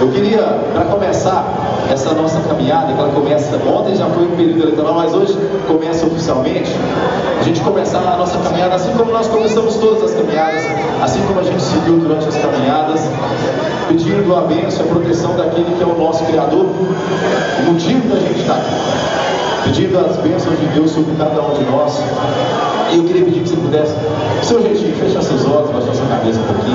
Eu queria, para começar essa nossa caminhada, que ela começa, ontem já foi um período eleitoral, mas hoje começa oficialmente, a gente começar a nossa caminhada, assim como nós começamos todas as caminhadas, assim como a gente seguiu durante as caminhadas, pedindo a bênção e a proteção daquele que é o nosso Criador, o motivo da gente estar aqui, pedindo as bênçãos de Deus sobre cada um de nós. E eu queria pedir que você pudesse, do seu jeitinho, fechar seus olhos, baixar sua cabeça um pouquinho.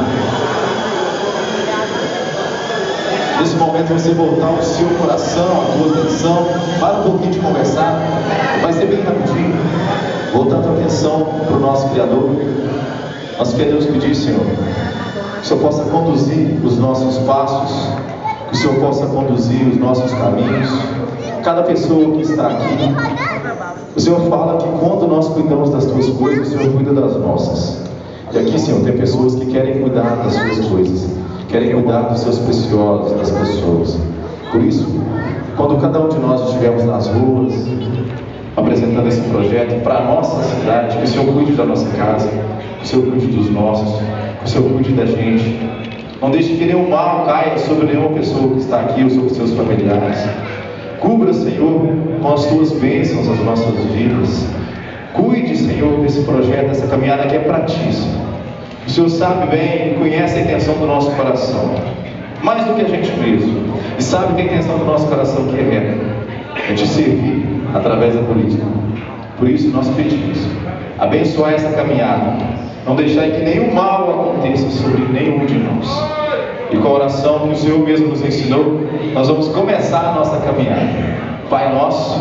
Nesse momento você voltar o seu coração, a tua atenção, para um pouquinho de conversar, vai ser bem rapidinho, voltar a tua atenção para o nosso Criador. Nós queremos pedir, Senhor, que o Senhor possa conduzir os nossos passos, que o Senhor possa conduzir os nossos caminhos, cada pessoa que está aqui. O Senhor fala que quando nós cuidamos das tuas coisas, o Senhor cuida das nossas. E aqui, Senhor, tem pessoas que querem cuidar das suas coisas, querem cuidar dos seus preciosos, das pessoas. Por isso, quando cada um de nós estivermos nas ruas, apresentando esse projeto para a nossa cidade, que o Senhor cuide da nossa casa, que o Senhor cuide dos nossos, que o Senhor cuide da gente. Não deixe que nenhum mal caia sobre nenhuma pessoa que está aqui ou sobre seus familiares. Cubra, Senhor, com as tuas bênçãos as nossas vidas. Cuide, Senhor, desse projeto, dessa caminhada que é para ti, Senhor. O Senhor sabe bem e conhece a intenção do nosso coração, mais do que a gente mesmo, e sabe que a intenção do nosso coração que é te servir através da política. Por isso nós pedimos, abençoar essa caminhada, não deixar que nenhum mal aconteça sobre nenhum de nós. E com a oração que o Senhor mesmo nos ensinou, nós vamos começar a nossa caminhada. Pai nosso,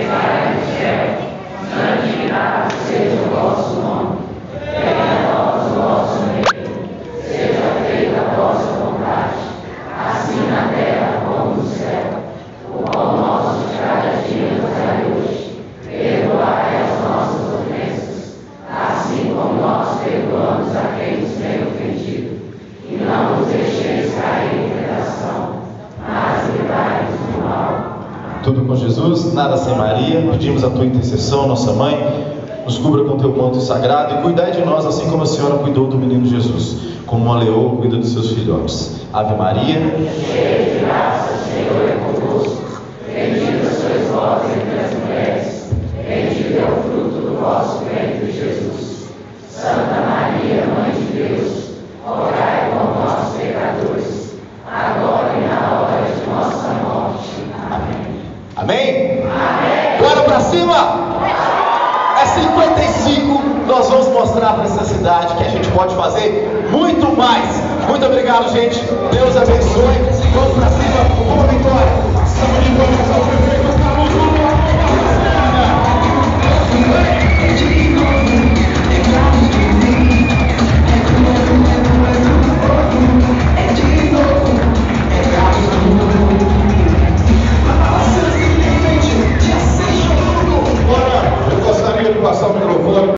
santificado seja o vosso nome. Venha a nós o vosso reino, seja feita a vossa vontade, assim na terra como no céu. O pão nosso de cada dia nos dai hoje. Perdoai as nossas ofensas, assim como nós perdoamos a quem nos tem ofendido. E não nos deixeis cair em tentação, mas livrai-nos do mal. Tudo com Jesus, nada sem Maria. Pedimos a tua intercessão, nossa mãe. Nos cubra com teu manto sagrado e cuidai de nós assim como a senhora cuidou do menino Jesus, como uma leoa cuida dos seus filhotes. Ave Maria, cheia de graça, o Senhor é convosco. Bendita sois vós entre as mulheres, bendito é o fruto do vosso ventre, Jesus. Santa Maria, Mãe de Deus, rogai por nós, pecadores, agora e na hora de nossa morte. Amém. Amém? Amém. Bora pra cima! É 55, nós vamos mostrar para essa cidade que a gente pode fazer muito mais. Muito obrigado, gente. Deus abençoe.